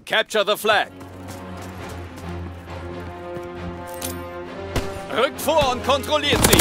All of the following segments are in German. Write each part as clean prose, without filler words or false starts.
Capture the flag. Rückt vor und kontrolliert sie.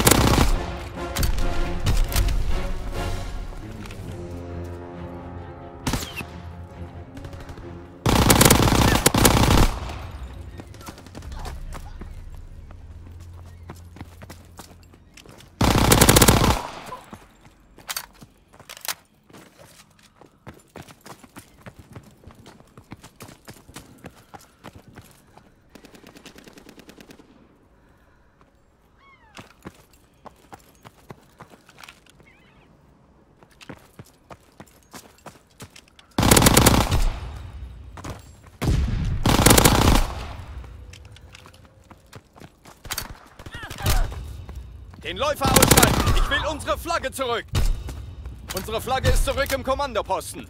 Den Läufer ausschalten! Ich will unsere Flagge zurück! Unsere Flagge ist zurück im Kommandoposten.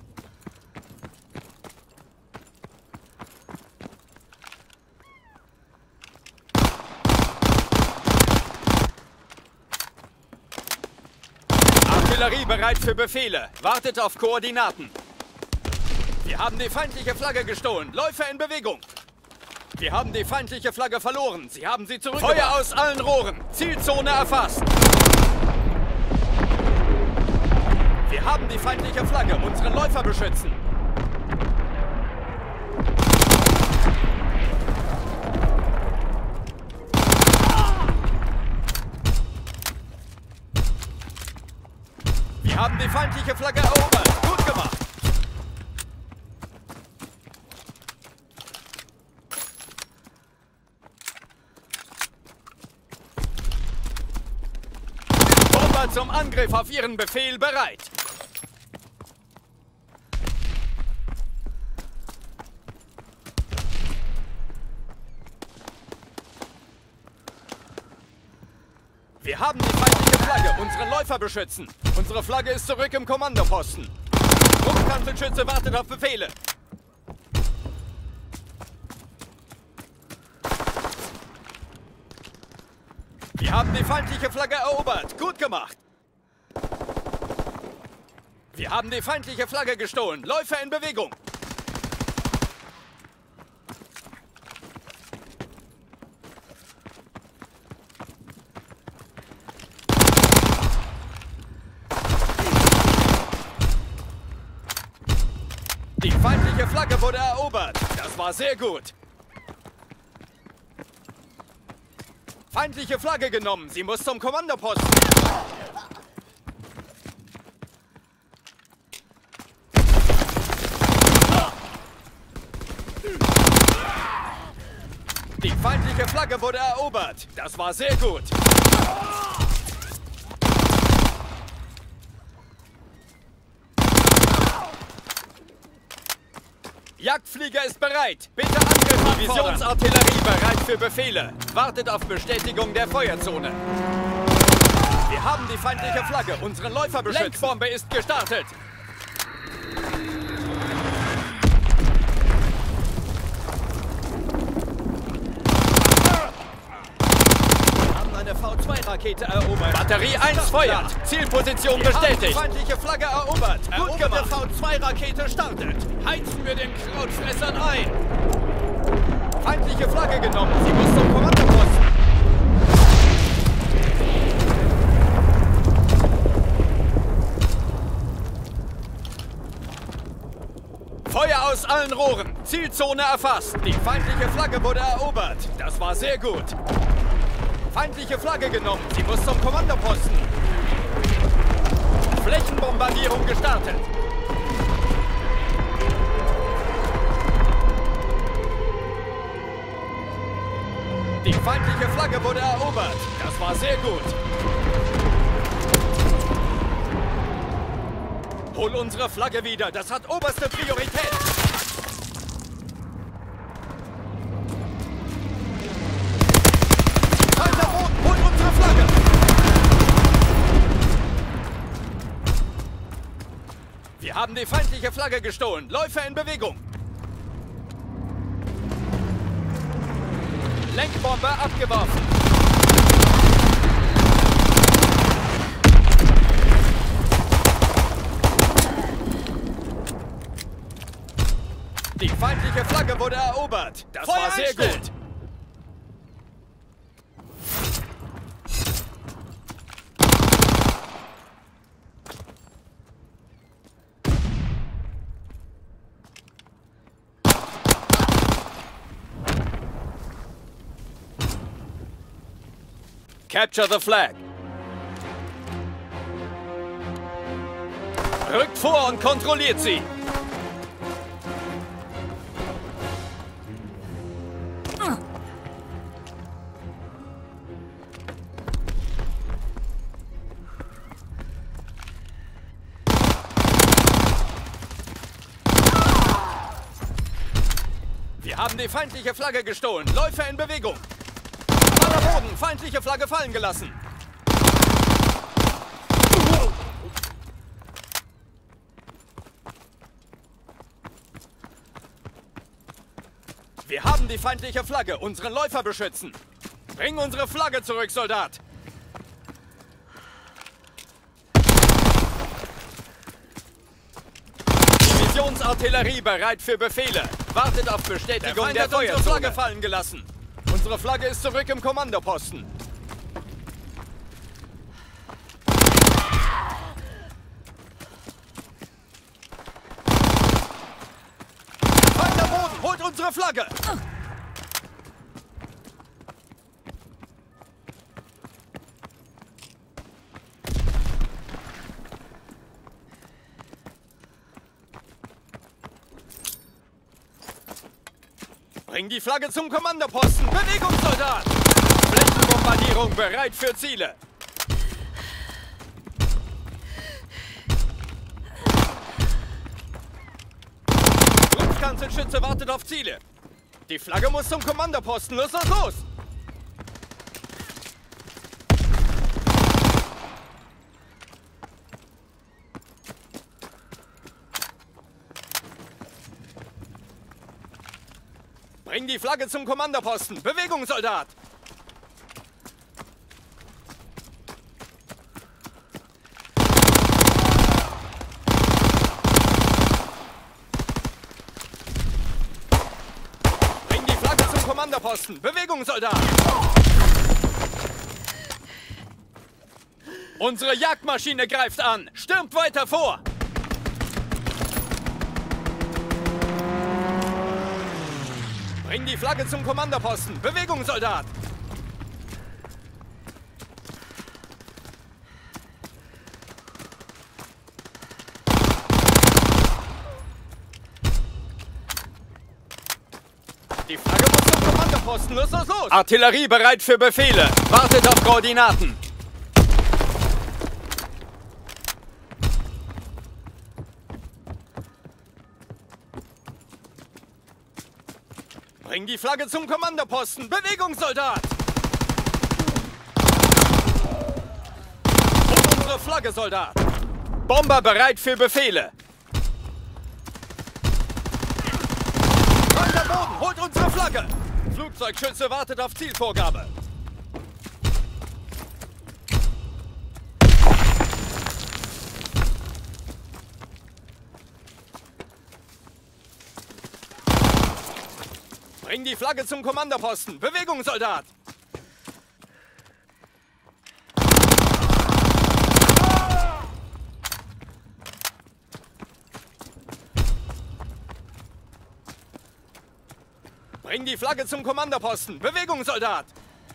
Artillerie bereit für Befehle. Wartet auf Koordinaten. Wir haben die feindliche Flagge gestohlen. Läufer in Bewegung. Wir haben die feindliche Flagge verloren. Sie haben sie zurückgebracht. Feuer aus allen Rohren. Zielzone erfasst. Wir haben die feindliche Flagge. Unsere Läufer beschützen. Wir haben die feindliche Flagge erobert. Gut gemacht. Zum Angriff auf Ihren Befehl bereit. Wir haben die feindliche Flagge. Unsere Läufer beschützen. Unsere Flagge ist zurück im Kommandoposten. Luftkampfgeschütze wartet auf Befehle. Wir haben die feindliche Flagge erobert. Gut gemacht. Wir haben die feindliche Flagge gestohlen. Läufer in Bewegung. Die feindliche Flagge wurde erobert. Das war sehr gut. Feindliche Flagge genommen. Sie muss zum Kommandoposten. Die feindliche Flagge wurde erobert. Das war sehr gut. Jagdflieger ist bereit. Bitte Angriff. Divisionsartillerie bereit für Befehle. Wartet auf Bestätigung der Feuerzone. Wir haben die feindliche Flagge. Unsere Läufer beschützt. Lenkbombe ist gestartet. Wir haben eine V2-Rakete erobert. Batterie 1 feuert. Zielposition bestätigt. Wir haben die feindliche Flagge erobert. Gut gemacht. V2-Rakete startet. Heizen wir den Krautfressern ein. Feindliche Flagge genommen. Sie muss zum Kommandoposten. Feuer aus allen Rohren. Zielzone erfasst. Die feindliche Flagge wurde erobert. Das war sehr gut. Feindliche Flagge genommen. Sie muss zum Kommandoposten. Flächenbombardierung gestartet. Die feindliche Flagge wurde erobert. Das war sehr gut. Hol unsere Flagge wieder. Das hat oberste Priorität. Weiter Boden. Hol unsere Flagge. Wir haben die feindliche Flagge gestohlen. Läufer in Bewegung. Lenkbombe abgeworfen. Die feindliche Flagge wurde erobert. Das war sehr gut. Capture the flag. Rückt vor und kontrolliert sie. Wir haben die feindliche Flagge gestohlen. Läufer in Bewegung. Boden, feindliche Flagge fallen gelassen. Wir haben die feindliche Flagge, unseren Läufer beschützen. Bring unsere Flagge zurück, Soldat. Divisionsartillerie bereit für Befehle. Wartet auf Bestätigung der Feuerzone. Unsere Flagge fallen gelassen. Unsere Flagge ist zurück im Kommandoposten. Feind am Boden, holt unsere Flagge! Bring die Flagge zum Kommandoposten! Bewegung, Soldat! Flächenbombardierung bereit für Ziele! Luftkanzelschütze wartet auf Ziele! Die Flagge muss zum Kommandoposten! Los, los, los! Bring die Flagge zum Kommandoposten! Bewegung, Soldat! Bring die Flagge zum Kommandoposten! Bewegung, Soldat! Unsere Jagdmaschine greift an! Stürmt weiter vor! Bring die Flagge zum Kommandoposten! Bewegung, Soldat! Die Flagge muss zum Kommandoposten! Los, los, los! Artillerie bereit für Befehle! Wartet auf Koordinaten! Bring die Flagge zum Kommandoposten! Bewegung, Soldat! Und unsere Flagge, Soldat! Bomber bereit für Befehle! Feind am Boden! Holt unsere Flagge! Flugzeugschütze wartet auf Zielvorgabe! Bring die Flagge zum Kommandoposten! Bewegung, Soldat! Bring die Flagge zum Kommandoposten! Bewegung, Soldat!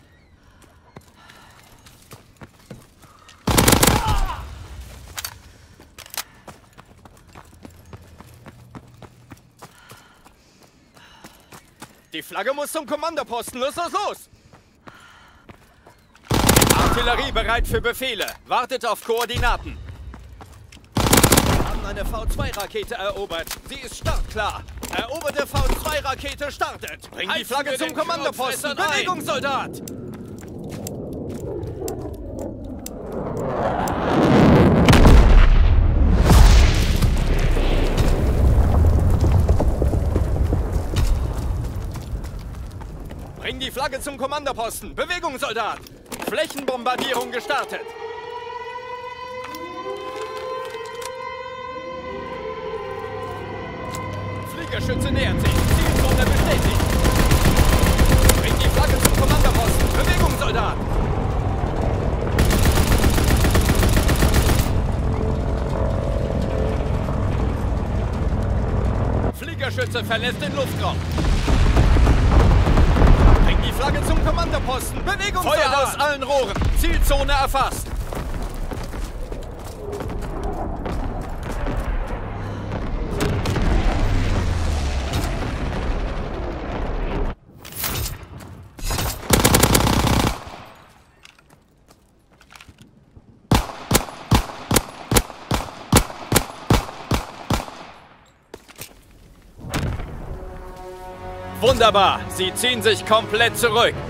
Die Flagge muss zum Kommandoposten. Los, los, los! Artillerie bereit für Befehle. Wartet auf Koordinaten. Wir haben eine V2-Rakete erobert. Sie ist startklar. Eroberte V2-Rakete startet. Bring die Flagge zum Kommandoposten. Bewegung, Soldat! Bring die Flagge zum Kommandoposten. Bewegung, Soldat! Flächenbombardierung gestartet. Fliegerschütze nähert sich. Zielzone bestätigt. Bring die Flagge zum Kommandoposten. Bewegung, Soldat! Fliegerschütze verlässt den Luftraum. Bring die Flagge zum Kommandoposten. Bewegung, Feuer Soldat! Aus allen Rohren. Zielzone erfasst. Wunderbar, sie ziehen sich komplett zurück.